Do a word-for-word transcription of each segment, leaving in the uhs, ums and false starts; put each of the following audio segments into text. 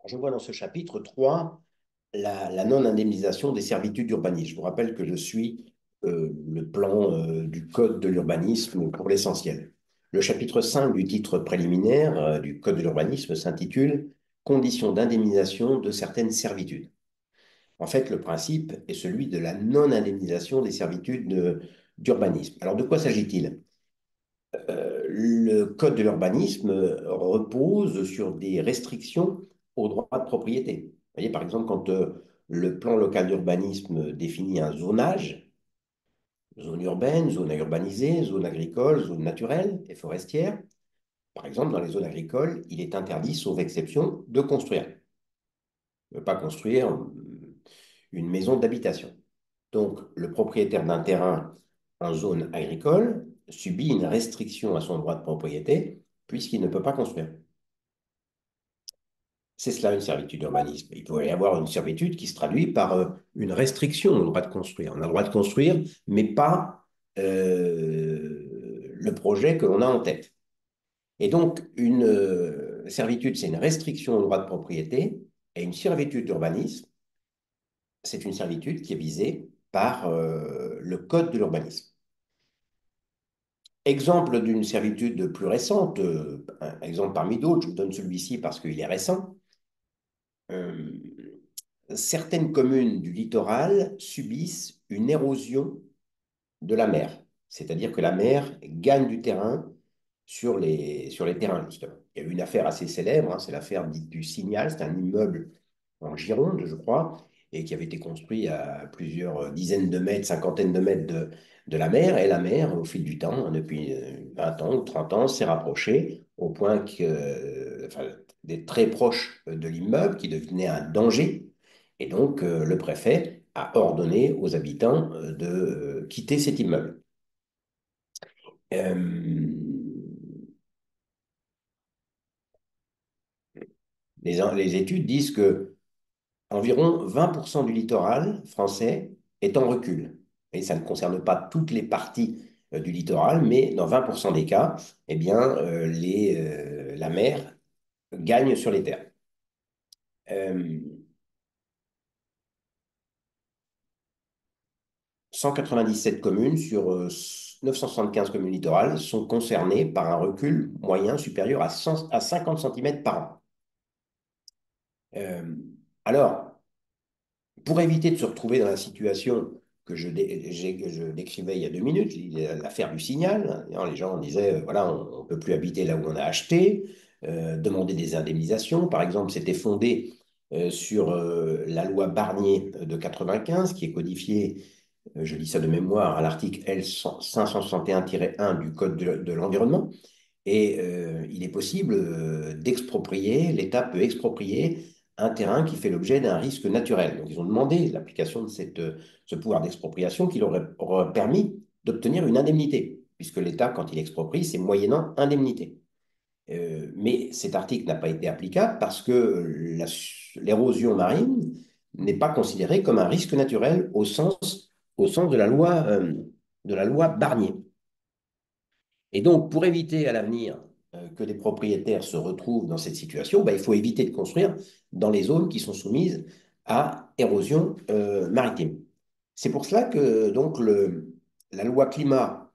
Je vois dans ce chapitre trois la, la non-indemnisation des servitudes d'urbanisme. Je vous rappelle que je suis euh, le plan euh, du Code de l'urbanisme pour l'essentiel. Le chapitre cinq du titre préliminaire euh, du Code de l'urbanisme s'intitule Conditions d'indemnisation de certaines servitudes. En fait, le principe est celui de la non-indemnisation des servitudes de- d'urbanisme. Alors, de quoi s'agit-il? Euh, le Code de l'urbanisme repose sur des restrictions aux droits de propriété. Vous voyez, par exemple, quand euh, le plan local d'urbanisme définit un zonage, zone urbaine, zone à urbaniser, zone agricole, zone naturelle et forestière, par exemple, dans les zones agricoles, il est interdit, sauf exception, de construire. Ne pas construire euh, une maison d'habitation. Donc, le propriétaire d'un terrain en zone agricole subit une restriction à son droit de propriété puisqu'il ne peut pas construire. C'est cela une servitude d'urbanisme. Il pourrait y avoir une servitude qui se traduit par euh, une restriction au droit de construire. On a le droit de construire, mais pas euh, le projet que l'on a en tête. Et donc, une euh, servitude, c'est une restriction au droit de propriété, et une servitude d'urbanisme, c'est une servitude qui est visée par euh, le Code de l'urbanisme. Exemple d'une servitude plus récente, euh, un exemple parmi d'autres, je vous donne celui-ci parce qu'il est récent. Euh, Certaines communes du littoral subissent une érosion de la mer, c'est-à-dire que la mer gagne du terrain sur les, sur les terrains, justement. Il y a eu une affaire assez célèbre, hein, c'est l'affaire dite du Signal, c'est un immeuble en Gironde, je crois, et qui avait été construit à plusieurs dizaines de mètres, cinquantaines de mètres de, de la mer, et la mer, au fil du temps, hein, depuis euh, vingt ans ou trente ans, s'est rapprochée au point que, euh, enfin, d'être très proche de l'immeuble, qui devenait un danger, et donc euh, le préfet a ordonné aux habitants euh, de euh, quitter cet immeuble. Euh, les, les études disent que environ vingt pour cent du littoral français est en recul. Et ça ne concerne pas toutes les parties euh, du littoral, mais dans vingt pour cent des cas, eh bien, euh, les, euh, la mer gagne sur les terres. Euh, cent quatre-vingt-dix-sept communes sur euh, neuf cent soixante-quinze communes littorales sont concernées par un recul moyen supérieur à, cent, à cinquante centimètres par an. Euh, alors, pour éviter de se retrouver dans la situation que je, dé, que je décrivais il y a deux minutes, l'affaire du Signal, hein, les gens disaient, euh, voilà, on ne peut plus habiter là où on a acheté, euh, demander des indemnisations. Par exemple, c'était fondé euh, sur euh, la loi Barnier de quatre-vingt-quinze, qui est codifiée, euh, je dis ça de mémoire, à l'article L cinq cent soixante et un tiret un du Code de, de l'environnement. Et euh, il est possible euh, d'exproprier, l'État peut exproprier un terrain qui fait l'objet d'un risque naturel. Donc, ils ont demandé l'application de cette, euh, ce pouvoir d'expropriation qui leur aurait, aurait permis d'obtenir une indemnité, puisque l'État, quand il exproprie, c'est moyennant indemnité. Euh, mais cet article n'a pas été applicable parce que l'érosion marine n'est pas considérée comme un risque naturel au sens, au sens de la loi, euh, de la loi Barnier. Et donc, pour éviter à l'avenir euh, que des propriétaires se retrouvent dans cette situation, bah, il faut éviter de construire dans les zones qui sont soumises à érosion euh, maritime. C'est pour cela que donc, le, la loi climat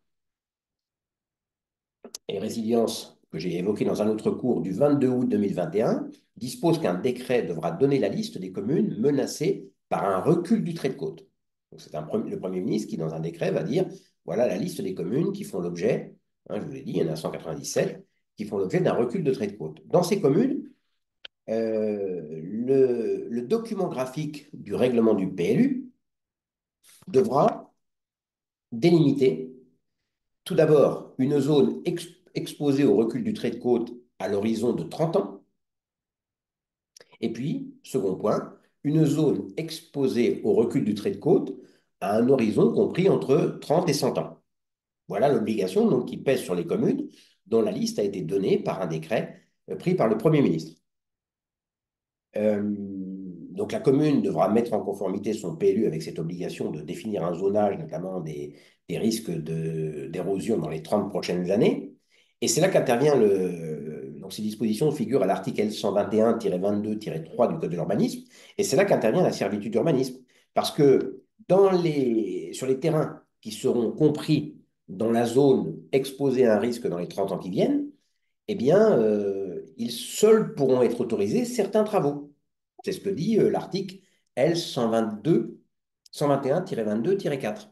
et résilience que j'ai évoquée dans un autre cours du vingt-deux août deux mille vingt et un dispose qu'un décret devra donner la liste des communes menacées par un recul du trait de côte. Donc, c'est un, le Premier ministre qui, dans un décret, va dire voilà la liste des communes qui font l'objet, hein, je vous l'ai dit, il y en a cent quatre-vingt-dix-sept, qui font l'objet d'un recul de trait de côte. Dans ces communes, euh, le, le document graphique du règlement du P L U devra délimiter tout d'abord une zone ex exposée au recul du trait de côte à l'horizon de trente ans. Et puis, second point, une zone exposée au recul du trait de côte à un horizon compris entre trente et cent ans. Voilà l'obligation donc, qui pèse sur les communes, dont la liste a été donnée par un décret euh, pris par le Premier ministre. Euh, donc la commune devra mettre en conformité son P L U avec cette obligation de définir un zonage, notamment des, des risques d'érosion dans les trente prochaines années. Et c'est là qu'intervient le, donc Donc, ces dispositions figurent à l'article L cent vingt et un vingt-deux trois du Code de l'urbanisme, et c'est là qu'intervient la servitude d'urbanisme. Parce que dans les, sur les terrains qui seront compris dans la zone exposée à un risque dans les trente ans qui viennent, eh bien, euh, ils seuls pourront être autorisés certains travaux. C'est ce que dit euh, l'article L cent vingt-deux, cent vingt et un vingt-deux quatre.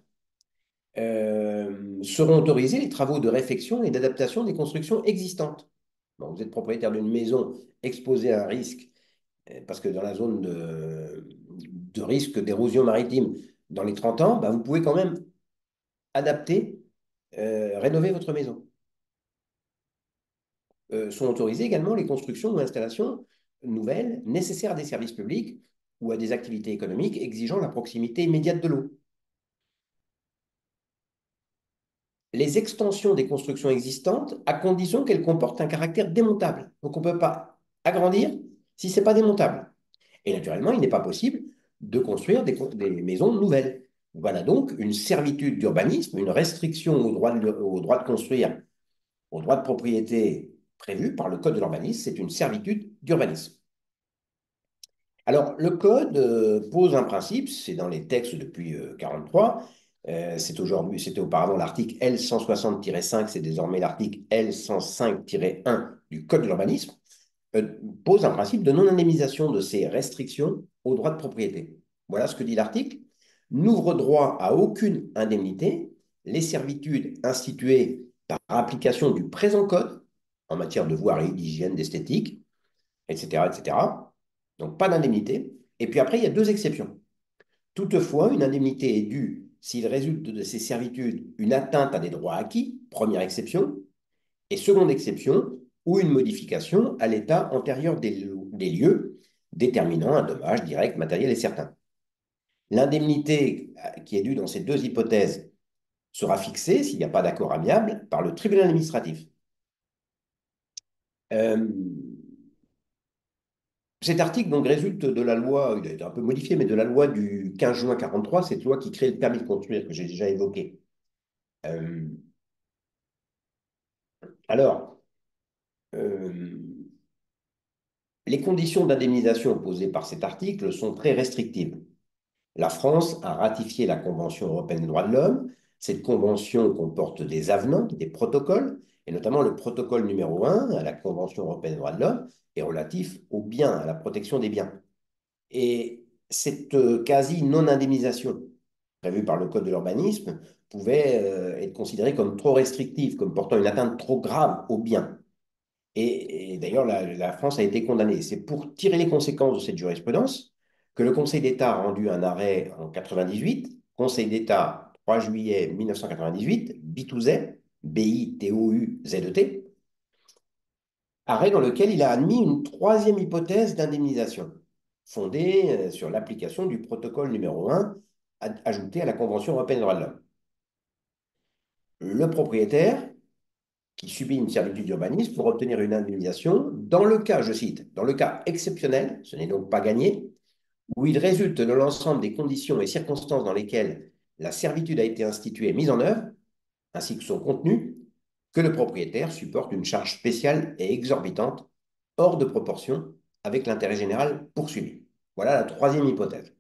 Euh, seront autorisés les travaux de réfection et d'adaptation des constructions existantes. Donc, vous êtes propriétaire d'une maison exposée à un risque, euh, parce que dans la zone de, de risque d'érosion maritime dans les trente ans, bah, vous pouvez quand même adapter, euh, rénover votre maison. Euh, sont autorisées également les constructions ou installations nouvelles nécessaires à des services publics ou à des activités économiques exigeant la proximité immédiate de l'eau. Les extensions des constructions existantes à condition qu'elles comportent un caractère démontable. Donc on ne peut pas agrandir si ce n'est pas démontable. Et naturellement, il n'est pas possible de construire des, des maisons nouvelles. Voilà donc une servitude d'urbanisme, une restriction au droit, de, au droit de construire, au droit de propriété prévu par le Code de l'urbanisme. C'est une servitude d'urbanisme. Alors, le Code euh, pose un principe, c'est dans les textes depuis euh, quarante-trois, euh, c'est aujourd'hui, c'était auparavant l'article L cent soixante cinq, c'est désormais l'article L cent cinq un du Code de l'urbanisme, euh, pose un principe de non-indemnisation de ces restrictions au droit de propriété. Voilà ce que dit l'article. N'ouvre droit à aucune indemnité les servitudes instituées par application du présent Code en matière de voirie, d'hygiène, d'esthétique, et cetera, et cetera. Donc, pas d'indemnité. Et puis après, il y a deux exceptions. Toutefois, une indemnité est due s'il résulte de ces servitudes une atteinte à des droits acquis, première exception, et seconde exception, ou une modification à l'état antérieur des, des lieux, déterminant un dommage direct, matériel et certain. L'indemnité qui est due dans ces deux hypothèses sera fixée, s'il n'y a pas d'accord amiable, par le tribunal administratif. Euh, Cet article donc, résulte de la loi, il a été un peu modifié, mais de la loi du quinze juin quarante-trois, cette loi qui crée le permis de construire que j'ai déjà évoqué. Euh, alors, euh, les conditions d'indemnisation posées par cet article sont très restrictives. La France a ratifié la Convention européenne des droits de l'homme. Cette convention comporte des avenants, des protocoles, et notamment le protocole numéro un à la Convention européenne des droits de l'homme est relatif aux biens, à la protection des biens. Et cette euh, quasi-non-indemnisation prévue par le Code de l'urbanisme pouvait euh, être considérée comme trop restrictive, comme portant une atteinte trop grave aux biens. Et, et d'ailleurs, la, la France a été condamnée. C'est pour tirer les conséquences de cette jurisprudence que le Conseil d'État a rendu un arrêt en quatre-vingt-dix-huit, Conseil d'État trois juillet mille neuf cent quatre-vingt-dix-huit, B deux Z, B I T O U Z E T, arrêt dans lequel il a admis une troisième hypothèse d'indemnisation, fondée euh, sur l'application du protocole numéro un ajouté à la Convention européenne des droits de l'homme. Le propriétaire qui subit une servitude d'urbanisme pour obtenir une indemnisation dans le cas, je cite, dans le cas exceptionnel, ce n'est donc pas gagné, où il résulte de l'ensemble des conditions et circonstances dans lesquelles la servitude a été instituée et mise en œuvre, ainsi que son contenu, que le propriétaire supporte une charge spéciale et exorbitante, hors de proportion avec l'intérêt général poursuivi. Voilà la troisième hypothèse.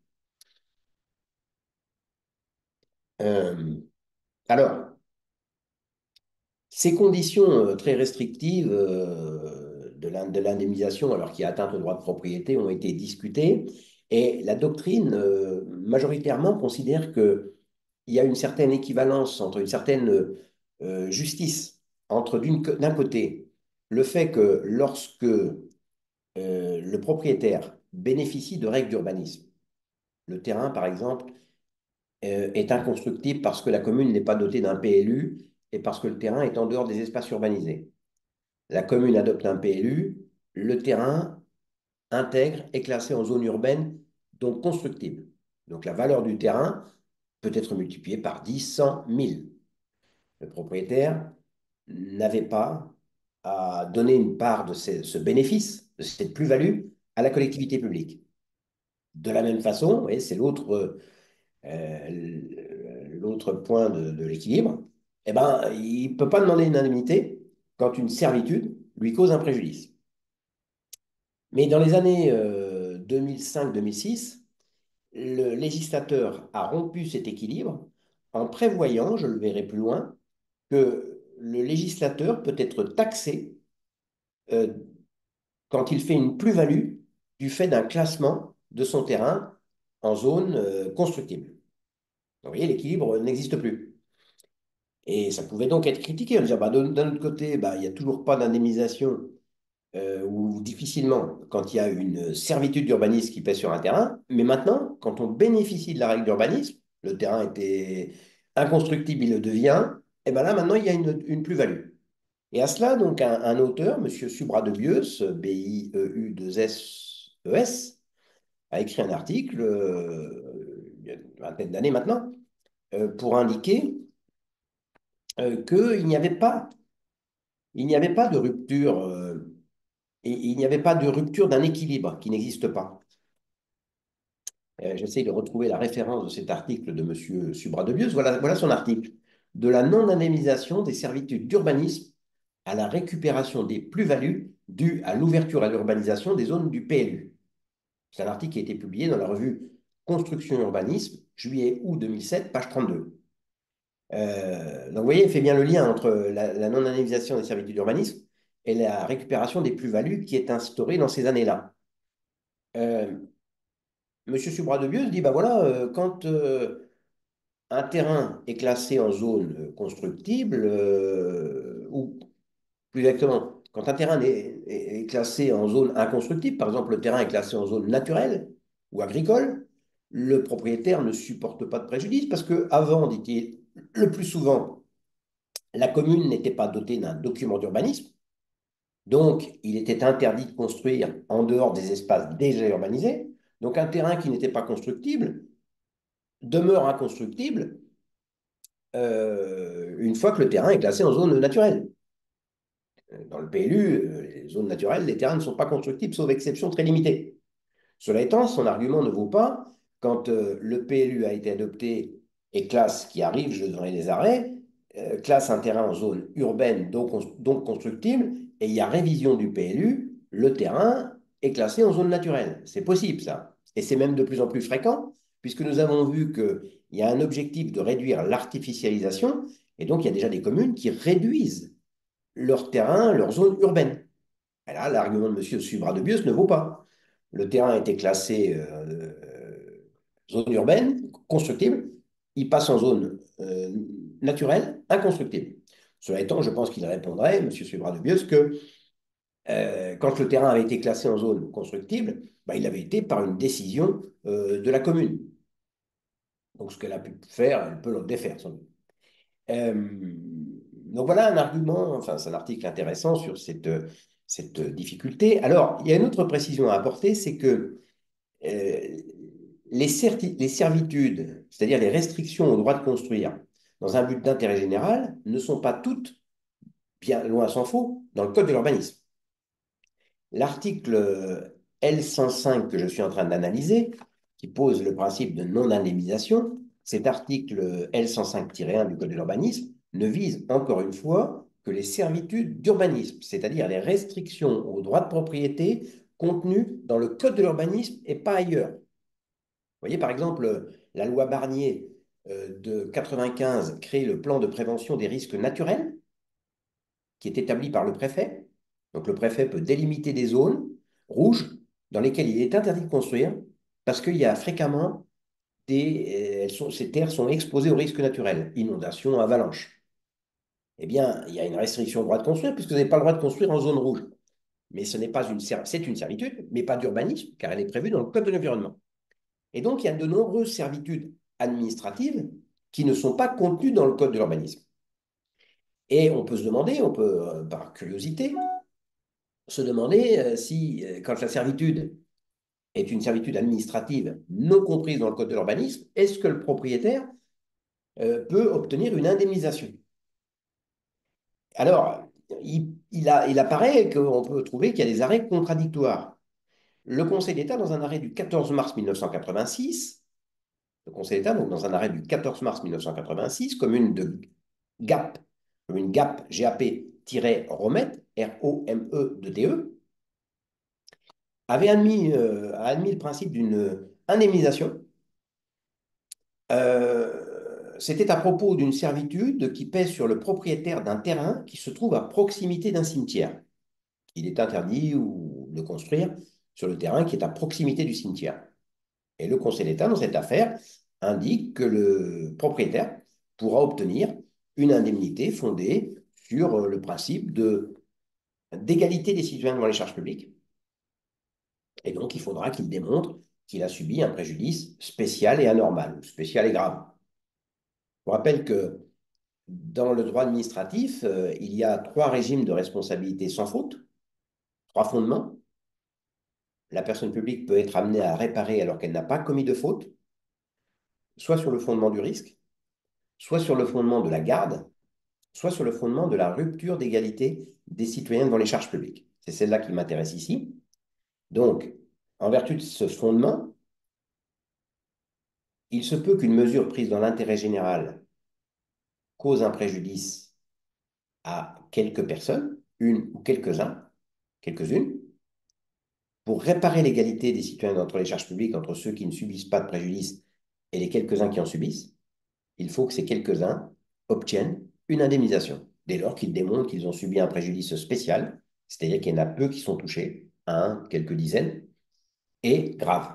Euh, alors, ces conditions euh, très restrictives euh, de l'indemnisation, alors qu'il y a atteinte au droit de propriété, ont été discutées. Et la doctrine, euh, majoritairement, considère qu'il y a une certaine équivalence entre une certaine euh, justice entre d'un côté le fait que lorsque euh, le propriétaire bénéficie de règles d'urbanisme, le terrain, par exemple, euh, est inconstructible parce que la commune n'est pas dotée d'un P L U et parce que le terrain est en dehors des espaces urbanisés. La commune adopte un P L U, le terrain intègre est classé en zone urbaine, donc constructible. Donc la valeur du terrain peut être multipliée par dix, cent, mille. Le propriétaire n'avait pas à donner une part de ce, ce bénéfice, de cette plus-value, à la collectivité publique. De la même façon, et c'est l'autre euh, l'autre point de, de l'équilibre, eh ben, il ne peut pas demander une indemnité quand une servitude, lui cause un préjudice. Mais dans les années euh, deux mille cinq-deux mille six, le législateur a rompu cet équilibre en prévoyant, je le verrai plus loin, que le législateur peut être taxé euh, quand il fait une plus-value du fait d'un classement de son terrain en zone euh, constructible. Donc, vous voyez, l'équilibre n'existe plus. Et ça pouvait donc être critiqué. On disait, bah, d'un autre côté, bah, il n'y a toujours pas d'indemnisation euh, ou difficilement quand il y a une servitude d'urbanisme qui pèse sur un terrain. Mais maintenant, quand on bénéficie de la règle d'urbanisme, le terrain était inconstructible, il le devient, et bien là, maintenant, il y a une, une plus-value. Et à cela, donc, un, un auteur, M. Subra de Bieux, B I E U deux S E S, a écrit un article, euh, il y a une vingtaine d'années maintenant, euh, pour indiquer euh, qu'il n'y avait pas, il n'y avait pas de rupture, euh, et il n'y avait pas de rupture d'un équilibre qui n'existe pas. Euh, J'essaie de retrouver la référence de cet article de M. Subra de Bieux. Voilà, voilà son article. De la non-indemnisation des servitudes d'urbanisme à la récupération des plus-values dues à l'ouverture à l'urbanisation des zones du P L U. C'est un article qui a été publié dans la revue Construction et Urbanisme, juillet-août deux mille sept, page trente-deux. Euh, donc, vous voyez, il fait bien le lien entre la, la non-indemnisation des servitudes d'urbanisme et la récupération des plus-values qui est instaurée dans ces années-là. Euh, Monsieur Subra de Bieux dit, bah voilà, euh, quand euh, un terrain est classé en zone euh, constructible, euh, ou plus exactement, quand un terrain est, est- est classé en zone inconstructible, par exemple le terrain est classé en zone naturelle ou agricole, le propriétaire ne supporte pas de préjudice parce que avant, dit-il, le plus souvent, la commune n'était pas dotée d'un document d'urbanisme, donc il était interdit de construire en dehors des espaces déjà urbanisés. Donc un terrain qui n'était pas constructible demeure inconstructible euh, une fois que le terrain est classé en zone naturelle. Dans le P L U, euh, les zones naturelles, les terrains ne sont pas constructibles, sauf exception très limitée. Cela étant, son argument ne vaut pas quand euh, le P L U a été adopté et classe, qui arrive, je donnerai les arrêts, euh, classe un terrain en zone urbaine, donc, donc constructible, et il y a révision du P L U, le terrain est classé en zone naturelle. C'est possible, ça. Et c'est même de plus en plus fréquent, puisque nous avons vu qu'il y a un objectif de réduire l'artificialisation, et donc il y a déjà des communes qui réduisent leur terrain, leur zone urbaine. Et là, l'argument de M. Subra de Bios ne vaut pas. Le terrain a été classé euh, zone urbaine, constructible, il passe en zone euh, naturelle, inconstructible. Cela étant, je pense qu'il répondrait, M. Subra de Bios, que euh, quand le terrain avait été classé en zone constructible, bah, il avait été par une décision euh, de la commune. Donc, ce qu'elle a pu faire, elle peut le défaire, sans doute. Euh, donc voilà un argument, enfin c'est un article intéressant sur cette, cette difficulté. Alors, il y a une autre précision à apporter, c'est que euh, les, certi- les servitudes, c'est-à-dire les restrictions au droit de construire dans un but d'intérêt général, ne sont pas toutes, bien loin s'en faut, dans le Code de l'urbanisme. L'article L cent cinq que je suis en train d'analyser, qui pose le principe de non-indemnisation, cet article L cent cinq un du Code de l'urbanisme ne vise encore une fois que les servitudes d'urbanisme, c'est-à-dire les restrictions aux droits de propriété contenues dans le Code de l'urbanisme et pas ailleurs. Vous voyez, par exemple, la loi Barnier euh, de quatre-vingt-quinze crée le plan de prévention des risques naturels qui est établi par le préfet. Donc le préfet peut délimiter des zones rouges dans lesquelles il est interdit de construire parce qu'il y a fréquemment des, elles sont, ces terres sont exposées aux risques naturels, inondations, avalanches. Eh bien, il y a une restriction au droit de construire puisque vous n'avez pas le droit de construire en zone rouge. Mais ce n'est pas une, c'est une servitude, mais pas d'urbanisme, car elle est prévue dans le Code de l'environnement. Et donc, il y a de nombreuses servitudes administratives qui ne sont pas contenues dans le Code de l'urbanisme. Et on peut se demander, on peut, euh, par curiosité, se demander euh, si, euh, quand la servitude est une servitude administrative non comprise dans le Code de l'urbanisme, est-ce que le propriétaire euh, peut obtenir une indemnisation? Alors, il, il, a, il apparaît qu'on peut trouver qu'il y a des arrêts contradictoires. Le Conseil d'État, dans un arrêt du quatorze mars mille neuf cent quatre-vingt-six, le Conseil d'État, donc dans un arrêt du quatorze mars mille neuf cent quatre-vingt-six, commune de Gap, commune Gap, G A P, Romet, R O M E de T E, avait admis, euh, a admis le principe d'une indemnisation. Euh, C'était à propos d'une servitude qui pèse sur le propriétaire d'un terrain qui se trouve à proximité d'un cimetière. Il est interdit ou, de construire sur le terrain qui est à proximité du cimetière. Et le Conseil d'État, dans cette affaire, indique que le propriétaire pourra obtenir une indemnité fondée sur le principe de, d'égalité des citoyens devant les charges publiques. Et donc, il faudra qu'il démontre qu'il a subi un préjudice spécial et anormal, ou spécial et grave. Je vous rappelle que dans le droit administratif, euh, il y a trois régimes de responsabilité sans faute, trois fondements. La personne publique peut être amenée à réparer alors qu'elle n'a pas commis de faute, soit sur le fondement du risque, soit sur le fondement de la garde, soit sur le fondement de la rupture d'égalité des citoyens devant les charges publiques. C'est celle-là qui m'intéresse ici. Donc, en vertu de ce fondement, il se peut qu'une mesure prise dans l'intérêt général cause un préjudice à quelques personnes, une ou quelques-uns, quelques-unes, pour réparer l'égalité des citoyens entre les charges publiques, entre ceux qui ne subissent pas de préjudice et les quelques-uns qui en subissent, il faut que ces quelques-uns obtiennent une indemnisation, dès lors qu'ils démontrent qu'ils ont subi un préjudice spécial, c'est-à-dire qu'il y en a peu qui sont touchés, un, quelques dizaines, et grave.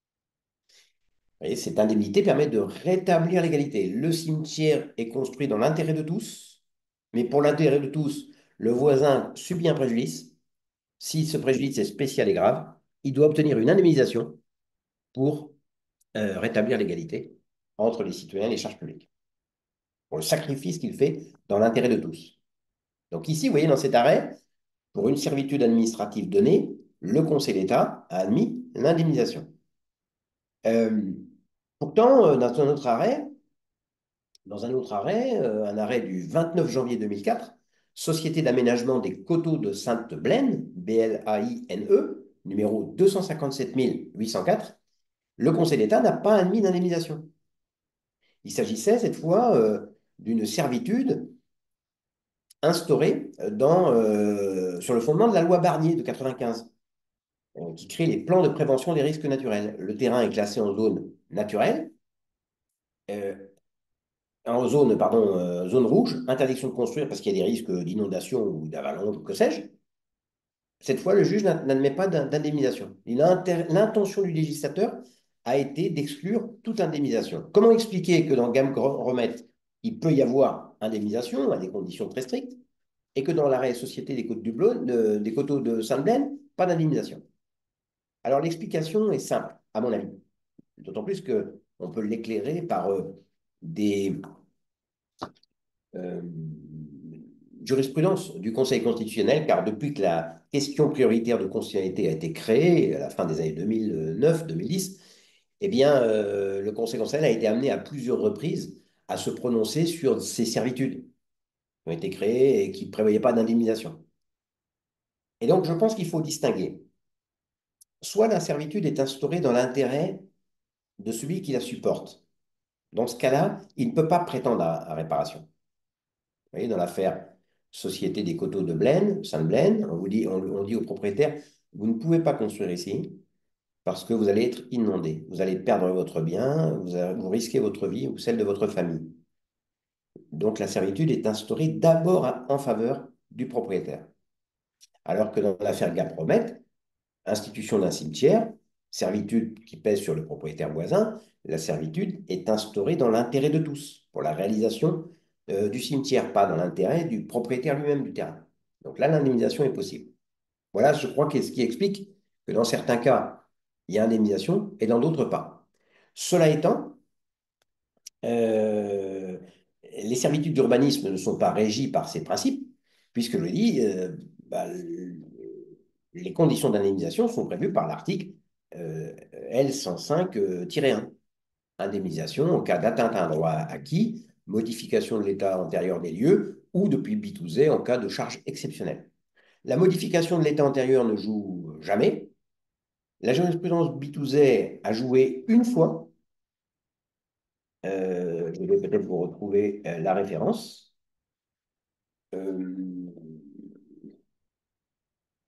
Et cette indemnité permet de rétablir l'égalité. Le cimetière est construit dans l'intérêt de tous, mais pour l'intérêt de tous, le voisin subit un préjudice. Si ce préjudice est spécial et grave, il doit obtenir une indemnisation pour euh, rétablir l'égalité entre les citoyens et les charges publiques, pour le sacrifice qu'il fait dans l'intérêt de tous. Donc ici, vous voyez, dans cet arrêt, pour une servitude administrative donnée, le Conseil d'État a admis l'indemnisation. Euh, Pourtant, euh, dans un autre arrêt, dans un autre arrêt, euh, un arrêt du vingt-neuf janvier deux mille quatre, Société d'aménagement des coteaux de Sainte-Blaine, B L A I N E, numéro deux cent cinquante-sept mille huit cent quatre, le Conseil d'État n'a pas admis d'indemnisation. Il s'agissait cette fois euh, d'une servitude instaurée dans, euh, sur le fondement de la loi Barnier de quatre-vingt-quinze, euh, qui crée les plans de prévention des risques naturels. Le terrain est classé en zone naturelle, euh, en zone, pardon, euh, zone rouge, interdiction de construire parce qu'il y a des risques d'inondation ou d'avalanche ou que sais-je. Cette fois, le juge n'admet pas d'indemnisation. L'intention du législateur a été d'exclure toute indemnisation. Comment expliquer que dans gamme remettre, il peut y avoir indemnisation à des conditions très strictes et que dans l'arrêt Société des, côtes du Blône, de, des coteaux de Sainte-Blaine, pas d'indemnisation? Alors l'explication est simple, à mon avis. D'autant plus qu'on peut l'éclairer par euh, des euh, jurisprudences du Conseil constitutionnel, car depuis que la question prioritaire de constitutionnalité a été créée, à la fin des années deux mille neuf deux mille dix, eh bien, euh, le Conseil constitutionnel a été amené à plusieurs reprises à se prononcer sur ces servitudes qui ont été créées et qui ne prévoyaient pas d'indemnisation. Et donc, je pense qu'il faut distinguer. Soit la servitude est instaurée dans l'intérêt de celui qui la supporte. Dans ce cas-là, il ne peut pas prétendre à, à réparation. Vous voyez, dans l'affaire Société des coteaux de Blaine, Sainte-Blaine, on, vous dit, on, on dit au propriétaire, vous ne pouvez pas construire ici parce que vous allez être inondé. Vous allez perdre votre bien, vous, avez, vous risquez votre vie ou celle de votre famille. Donc la servitude est instaurée d'abord en faveur du propriétaire. Alors que dans l'affaire Gapromet, institution d'un cimetière, servitude qui pèse sur le propriétaire voisin, la servitude est instaurée dans l'intérêt de tous, pour la réalisation euh, du cimetière, pas dans l'intérêt du propriétaire lui-même du terrain. Donc là, l'indemnisation est possible. Voilà, je crois, que ce qui explique que dans certains cas, il y a indemnisation et dans d'autres pas. Cela étant, euh, les servitudes d'urbanisme ne sont pas régies par ces principes, puisque je dis, euh, bah, les conditions d'indemnisation sont prévues par l'article euh, L cent cinq un. Indemnisation en cas d'atteinte à un droit acquis, modification de l'état antérieur des lieux ou depuis bitouzé en cas de charge exceptionnelle. La modification de l'état antérieur ne joue jamais. La jurisprudence bitouzé a joué une fois. Euh, je vais peut-être vous retrouver euh, la référence. Euh,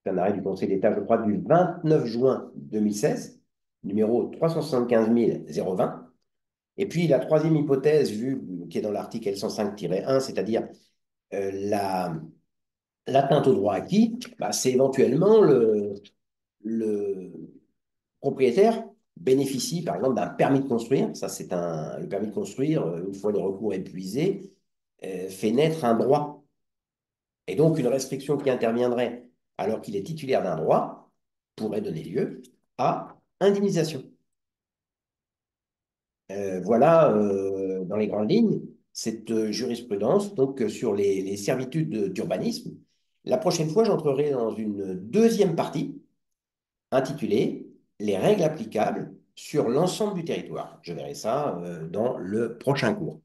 C'est un arrêt du Conseil d'État, je crois, du vingt-neuf juin deux mille seize, numéro trois cent soixante-quinze mille vingt. Et puis la troisième hypothèse, vue, qui est dans l'article L cent cinq un, c'est-à-dire euh, la, l'atteinte au droit acquis, bah, c'est éventuellement le, le propriétaire bénéficie, par exemple, d'un permis de construire. Ça, c'est un, le permis de construire, euh, une fois le recours épuisé, euh, fait naître un droit. Et donc, une restriction qui interviendrait alors qu'il est titulaire d'un droit pourrait donner lieu à indemnisation. Euh, voilà, euh, dans les grandes lignes, cette euh, jurisprudence donc, euh, sur les, les servitudes d'urbanisme. La prochaine fois, j'entrerai dans une deuxième partie intitulée Les règles applicables sur l'ensemble du territoire. Je verrai ça euh, dans le prochain cours.